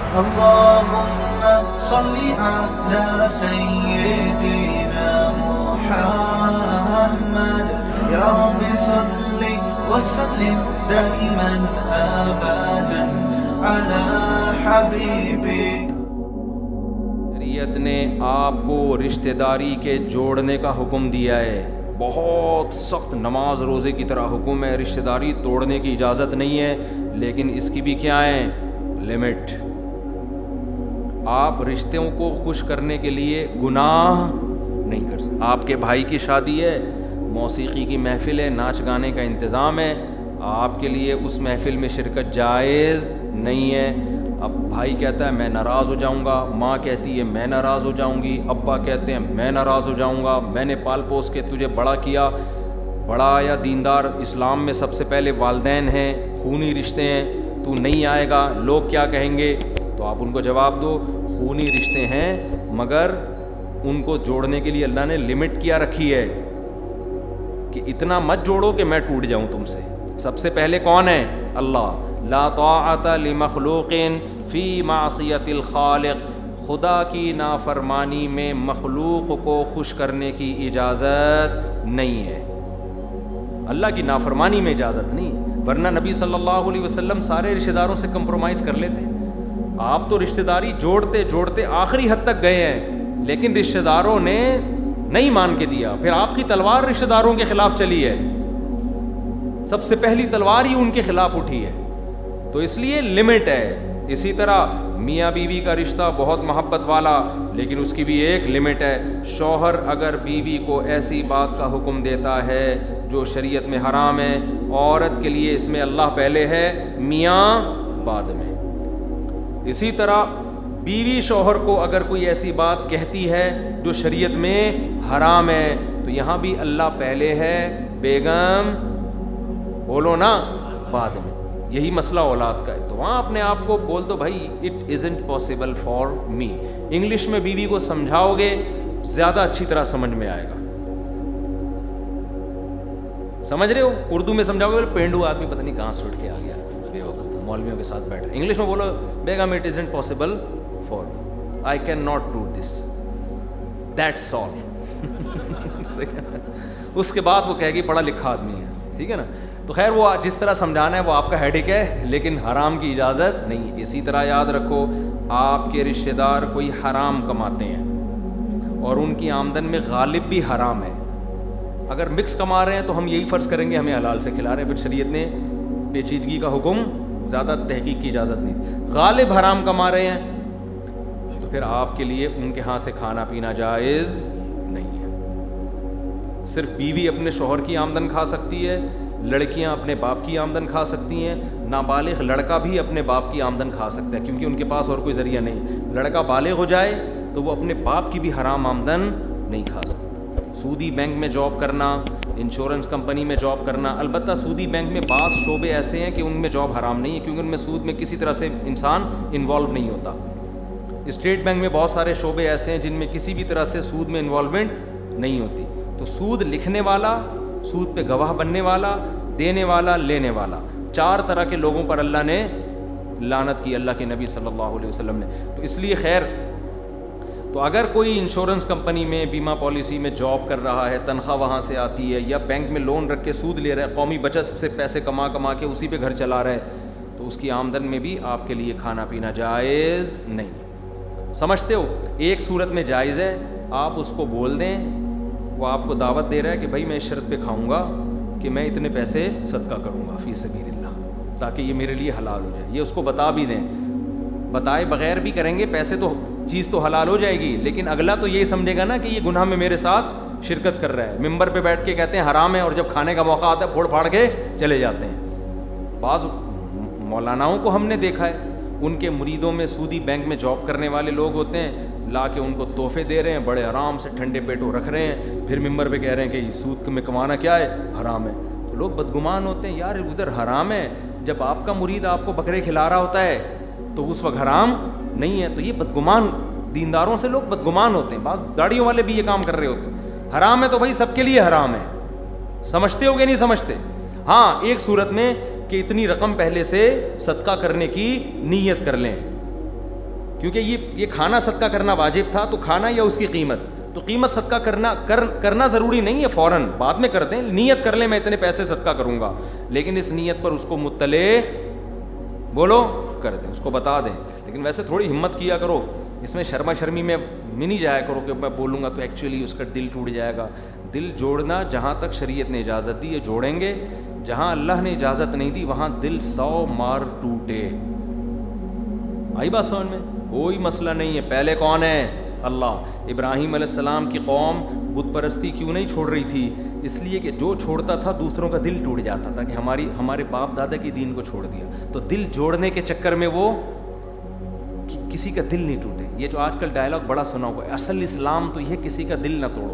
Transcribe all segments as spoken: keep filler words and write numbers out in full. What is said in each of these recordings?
اللهم صل على سيدنا محمد يا رب صل وسلم دائما ابدا على حبيبك. شریعت نے آپ کو رشتہ داری کے جوڑنے کا حکم دیا ہے. بہت سخت نماز روزے کی طرح حکم ہے. رشتہ داری توڑنے کی اجازت نہیں ہے, لیکن اس کی بھی کیا ہے لمٹ. آپ رشتوں کو خوش کرنے کے لیے گناہ نہیں کر سکتے. آپ کے بھائی کی شادی ہے, موسیقی کی محفل ہے, ناچ گانے کا انتظام ہے, آپ کے لیے اس محفل میں شرکت جائز نہیں ہے. اب بھائی کہتا ہے میں ناراض ہو جاؤں گا, ماں کہتی ہے میں ناراض ہو جاؤں گی, ابا کہتے ہیں میں ناراض ہو جاؤں گا, میں نے پال پوس کے تجھے بڑا کیا. بڑا یا دیندار اسلام میں سب سے پہلے والدین ہیں, خونی رشتے ہیں, تو نہیں آئے گا لوگ کیا کہیں گے. تو آپ ان کو جواب دو خونی رشتے ہیں, مگر ان کو جوڑنے کے لیے اللہ نے لمٹ کیا رکھی ہے کہ اتنا مت جوڑو کہ میں ٹوٹ جاؤں تم سے. سب سے پہلے کون ہے اللہ. لا طاعت لمخلوق فی معصیت الخالق. خدا کی نافرمانی میں مخلوق کو خوش کرنے کی اجازت نہیں ہے. اللہ کی نافرمانی میں اجازت نہیں, ورنہ نبی صلی اللہ علیہ وسلم سارے رشتہ داروں سے کمپرومائز کر لیتے. آپ تو رشتہ داری جوڑتے جوڑتے آخری حد تک گئے ہیں, لیکن رشتہ داروں نے نہیں مان کے دیا. پھر آپ کی تلوار رشتہ داروں کے خلاف چلی ہے, سب سے پہلی تلوار ہی ان کے خلاف اٹھی ہے. تو اس لیے لمٹ ہے. اسی طرح میاں بیوی کا رشتہ بہت محبت والا, لیکن اس کی بھی ایک لمٹ ہے. شوہر اگر بیوی کو ایسی بات کا حکم دیتا ہے جو شریعت میں حرام ہے, عورت کے لیے اس میں اللہ پہلے ہے, میاں بعد میں. اسی طرح بیوی شوہر کو اگر کوئی ایسی بات کہتی ہے جو شریعت میں حرام ہے, تو یہاں بھی اللہ پہلے ہے, بیگم بولو نا بعد میں. یہی مسئلہ اولاد کا ہے. تو وہاں اپنے آپ کو بول دو بھائی it isn't possible for me. English میں بیوی کو سمجھاؤ گے زیادہ اچھی طرح سمجھ میں آئے گا. سمجھ رہے ہو؟ اردو میں سمجھاؤ گے پینڈو آدمی پتہ نہیں کہاں سے اٹھ کے آ گیا, مولویوں کے ساتھ بیٹھ رہے. انگلش میں بولو بیگم it isn't possible for I can not do this, that's all. اس کے بعد وہ کہے گی پڑھا لکھا آدمی ہے, ٹھیک ہے نا. تو خیر وہ جس طرح سمجھانا ہے وہ آپ کا ہیڈک ہے, لیکن حرام کی اجازت نہیں. اسی طرح یاد رکھو آپ کے رشتہ دار کوئی حرام کماتے ہیں اور ان کی آمدن میں غالب بھی حرام ہے. اگر مکس کما رہے ہیں تو ہم یہی فرض کریں گے ہمیں حلال سے کھلا رہے ہیں, پھر شریعت نے پیچیدگی کا حکم, زیادہ تحقیق کی اجازت نہیں. غالب حرام کما رہے ہیں تو پھر آپ کے لیے ان کے ہاں سے کھانا پینا جائز نہیں ہے. صرف بیوی اپنے شوہر کی آمدن کھا سکتی ہے, لڑکیاں اپنے باپ کی آمدن کھا سکتی ہیں, نابالغ لڑکا بھی اپنے باپ کی آمدن کھا سکتا ہے, کیونکہ ان کے پاس اور کوئی ذریعہ نہیں. لڑکا بالغ ہو جائے تو وہ اپنے باپ کی بھی حرام آمدن نہیں کھا سکتا. سودی بینک میں جاب کرنا, انشورنس کمپنی میں جاب کرنا, البتہ سودی بینک میں بعض شعبے ایسے ہیں کہ ان میں جاب حرام نہیں ہے, کیونکہ ان میں سود میں کسی طرح سے انسان انوالو نہیں ہوتا. اسٹیٹ بینک میں بہت سارے شعبے ایسے ہیں جن میں کسی بھی طرح سے سود میں انوالومنٹ نہیں ہوتی. تو سود لکھنے والا, سود پہ گواہ بننے والا, دینے والا, لینے والا, چار طرح کے لوگوں پر اللہ نے لعنت کی, اللہ کے نبی صلی اللہ علیہ وسلم نے. تو اس لیے خیر, تو اگر کوئی انشورنس کمپنی میں بیمہ پالیسی میں جاب کر رہا ہے, تنخواہ وہاں سے آتی ہے, یا بینک میں لون رکھ کے سود لے رہا ہے, قومی بچت سے پیسے کما کما کے اسی پہ گھر چلا رہا ہے, تو اس کی آمدن میں بھی آپ کے لیے کھانا پینا جائز نہیں. سمجھتے ہو؟ ایک صورت میں جائز ہے, آپ اس کو بول دیں, وہ آپ کو دعوت دے رہا ہے کہ بھائی میں اس شرط پہ کھاؤں گا کہ میں اتنے پیسے صدقہ کروں گا فی سبیل اللہ, تاکہ یہ میرے لیے حلال ہو جائے. یہ اس کو بتا بھی دیں, بتائے بغیر بھی کریں گے پیسے تو چیز تو حلال ہو جائے گی, لیکن اگلا تو یہی سمجھے گا نا کہ یہ گناہ میں میرے ساتھ شرکت کر رہا ہے. ممبر پہ بیٹھ کے کہتے ہیں حرام ہے, اور جب کھانے کا موقع آتا ہے پھوڑ پھاڑ کے چلے جاتے ہیں. بعض مولاناؤں کو ہم نے دیکھا ہے, ان کے مریدوں میں سودی بینک میں جاب کرنے والے لوگ ہوتے ہیں, لا کے ان کو تحفے دے رہے ہیں, بڑے آرام سے ٹھنڈے پیٹوں رکھ رہے ہیں, پھر ممبر پہ کہہ رہے ہیں کہ یہ سود میں کمانا کیا ہے, حرام ہے. تو لوگ بدگمان ہوتے ہیں, یار ادھر حرام ہے, جب آپ کا مرید آپ کو بکرے کھلا رہا ہوتا ہے تو اس وقت حرام نہیں ہے. تو یہ بدگمان دینداروں سے لوگ بدگمان ہوتے ہیں, بعض داڑیوں والے بھی یہ کام کر رہے ہوتے ہیں. حرام ہے تو بھائی سب کے لیے حرام ہے, سمجھتے ہو کہ نہیں سمجھتے؟ ہاں ایک صورت میں کہ اتنی رقم پہلے سے صدقہ کرنے کی نیت کر لیں, کیونکہ یہ یہ کھانا صدقہ کرنا واجب تھا، تو کھانا یا اس کی قیمت، تو قیمت صدقہ کرنا کر کرنا ضروری نہیں ہے، فوراً بعد میں کر دیں، نیت کر لیں میں اتنے پیسے صدقہ کروں گا، لیکن اس نیت پر اس کو مطلع بولو کر دیں، اس کو بتا دیں. لیکن ویسے تھوڑی ہمت کیا کرو، اس میں شرما شرمی میں نہیں جایا کرو کہ میں بولوں گا تو ایکچولی اس کا دل ٹوٹ جائے گا. دل جوڑنا جہاں تک شریعت نے اجازت دی ہے جوڑیں گے، جہاں اللہ نے اجازت نہیں دی وہاں دل سو مار ٹوٹے. آئی بات سمجھ میں؟ کوئی مسئلہ نہیں ہے. پہلے کون ہے؟ اللہ. ابراہیم علیہ السلام کی قوم بت پرستی کیوں نہیں چھوڑ رہی تھی؟ اس لیے کہ جو چھوڑتا تھا دوسروں کا دل ٹوٹ جاتا تھا کہ ہماری ہمارے باپ دادا کی دین کو چھوڑ دیا. تو دل جوڑنے کے چکر میں وہ کسی کا دل نہیں ٹوٹے. یہ جو آج کل ڈائلاگ بڑا سنا ہوا ہے، اصل اسلام تو یہ کسی کا دل نہ توڑو.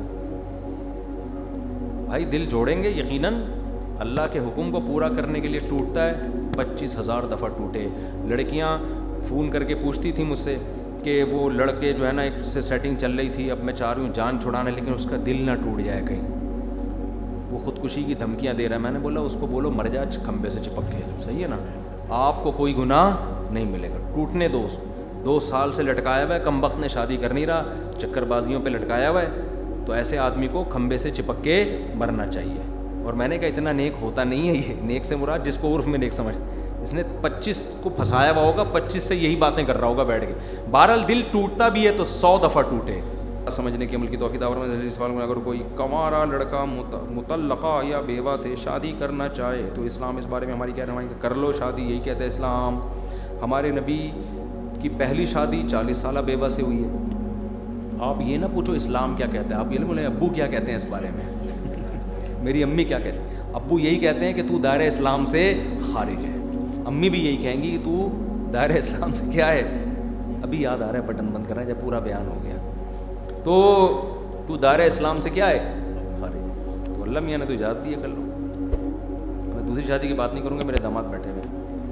بھائی دل جوڑیں گے یقیناً، اللہ کے حکم کو پورا کرنے کے لیے ٹوٹتا ہے. پچیس ہزار دفعہ ٹوٹے. لڑکیاں فون کر کے پوچھتی تھیں مجھ سے کہ وہ لڑکے جو ہے نا ایک سے سیٹنگ چل رہی تھی، اب میں چاہ رہی ہوں جان چھڑانا لیکن اس کا دل نہ ٹوٹ جائے کہیں، وہ خودکشی کی دھمکیاں دے رہا ہے. میں نے بولا اس کو بولو مر جا کھمبے سے چپک کے، صحیح ہے نا، آپ کو کوئی گناہ نہیں ملے گا. ٹوٹنے دو اس کو. دو سال سے لٹکایا ہوا ہے، کم وقت نے شادی کر نہیں رہا، چکر بازیوں پہ لٹکایا ہوا ہے، تو ایسے آدمی کو کھمبے سے چپک کے مرنا چاہیے. اور میں نے کہا اتنا نیک ہوتا نہیں ہے یہ. نیک سے مراد جس کو عرف میں نیک سمجھتے، اس نے پچیس کو پھنسایا ہوا ہوگا، پچیس سے یہی باتیں کر رہا ہوگا بیٹھ کے. بہرحال دل ٹوٹتا بھی ہے تو سو دفعہ ٹوٹے. سمجھنے کے عمل کی توفیق عطا فرمائے. سوال میں اگر کوئی کنوارا لڑکا مطلقہ یا بیوہ سے شادی کرنا چاہے تو اسلام اس بارے میں ہماری کیا رہنمائی؟ کر لو شادی، یہی کہتا ہے اسلام. ہمارے نبی کی پہلی شادی چالیس سالہ بیوہ سے ہوئی ہے. آپ یہ نہ پوچھو اسلام کیا کہتا ہے، آپ یہ نہ بولیں ابو کیا کہتے ہیں اس بارے میں. میری امی کیا کہتی ہیں؟ ابو یہی کہتے ہیں کہ تو دائرہ اسلام سے خارج ہے. امی بھی یہی کہیں گی کہ تو دائرہ اسلام سے کیا ہے. ابھی یاد آ رہا ہے، بٹن بند کر رہا ہے جب پورا بیان ہو گیا. تو تو دائرہ اسلام سے کیا ہے؟ خارج. تو اللہ میاں نے تو اجازت دی ہے کر لو. میں دوسری شادی کی بات نہیں کروں گا، میرے داماد بیٹھے ہوئے.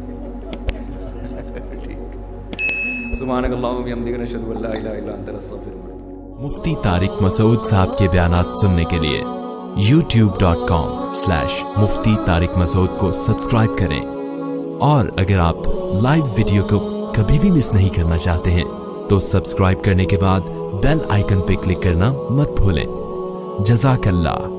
سبحانک اللہم و بحمدک نشہد ان لا الہ الا انت نستغفرک. مفتی طارق مسعود صاحب کے بیانات سننے کے لیے YouTube dot com slash Mufti Tariq Masood کو سبسکرائب کریں، اور اگر آپ لائیو ویڈیو کو کبھی بھی مس نہیں کرنا چاہتے ہیں تو سبسکرائب کرنے کے بعد بیل آئیکن پہ کلک کرنا مت بھولیں. جزاک اللہ.